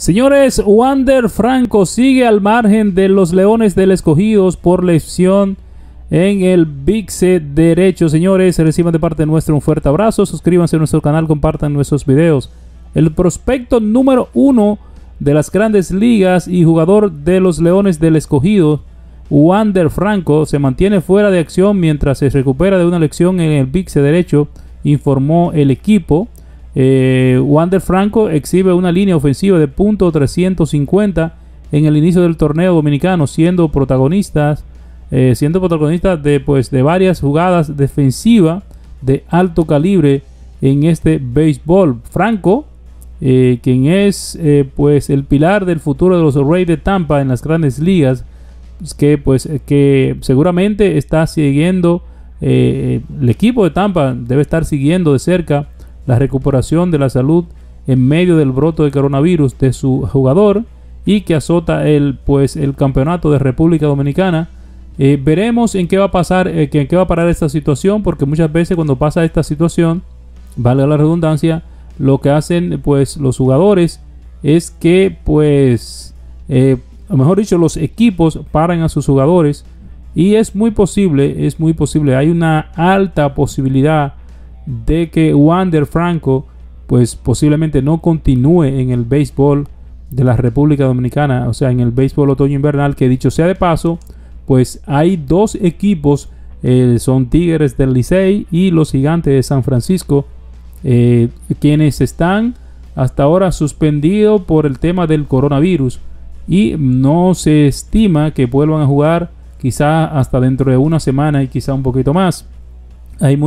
Señores, Wander Franco sigue al margen de los Leones del Escogido por lesión en el bíceps derecho. Señores, reciban de parte nuestra un fuerte abrazo. Suscríbanse a nuestro canal, compartan nuestros videos. El prospecto número 1 de las grandes ligas y jugador de los Leones del Escogido, Wander Franco, se mantiene fuera de acción mientras se recupera de una lesión en el bíceps derecho, informó el equipo. Wander Franco exhibe una línea ofensiva de .350 en el inicio del torneo dominicano, siendo protagonista de varias jugadas defensivas de alto calibre en este béisbol. Franco, quien es el pilar del futuro de los Rays de Tampa en las grandes ligas, que seguramente está siguiendo, el equipo de Tampa debe estar siguiendo de cerca la recuperación de la salud en medio del brote de coronavirus de su jugador y que azota el campeonato de República Dominicana. Veremos en qué va a pasar, en qué va a parar esta situación, porque muchas veces cuando pasa esta situación, valga la redundancia, lo que hacen los jugadores es que mejor dicho, los equipos paran a sus jugadores, y es muy posible, hay una alta posibilidad de que Wander Franco posiblemente no continúe en el béisbol de la República Dominicana, o sea, en el béisbol otoño invernal, que dicho sea de paso, hay dos equipos, son Tigres del Licey y los Gigantes de San Francisco, quienes están hasta ahora suspendidos por el tema del coronavirus, y no se estima que vuelvan a jugar quizá hasta dentro de una semana y quizá un poquito más. Hay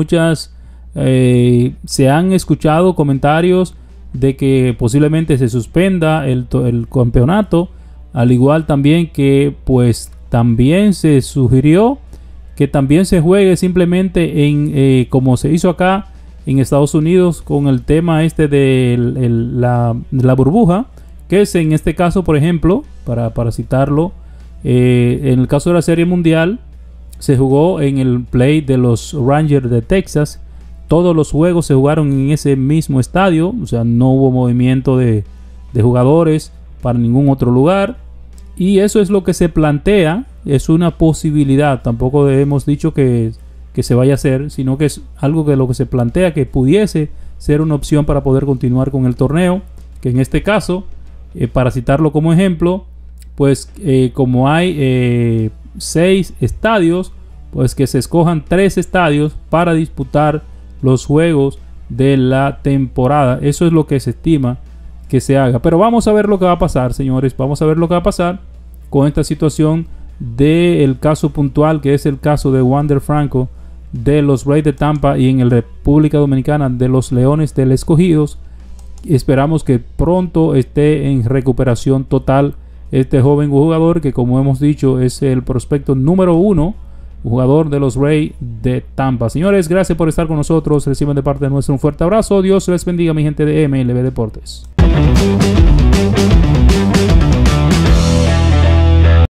se han escuchado comentarios de que posiblemente se suspenda el campeonato, al igual también que también se sugirió que también se juegue simplemente como se hizo acá en Estados Unidos con el tema de la burbuja, que es en este caso, por ejemplo, para citarlo, en el caso de la Serie Mundial se jugó en el play de los Rangers de Texas. Todos los juegos se jugaron en ese mismo estadio, o sea, no hubo movimiento de jugadores para ningún otro lugar. Y eso es lo que se plantea, es una posibilidad. Tampoco hemos dicho que se vaya a hacer, sino que es algo que lo que se plantea que pudiese ser una opción para poder continuar con el torneo. Que en este caso, para citarlo como ejemplo, como hay 6 estadios, que se escojan 3 estadios para disputar los juegos de la temporada. Eso es lo que se estima que se haga, pero vamos a ver lo que va a pasar, señores. Vamos a ver lo que va a pasar con esta situación del caso puntual, que es el caso de Wander Franco de los Rays de Tampa y en la República Dominicana de los Leones del Escogido. Esperamos que pronto esté en recuperación total este joven jugador, que como hemos dicho es el prospecto número 1, jugador de los Rays de Tampa. Señores, gracias por estar con nosotros. Reciban de parte de nuestro un fuerte abrazo. Dios les bendiga, mi gente de MLB Deportes.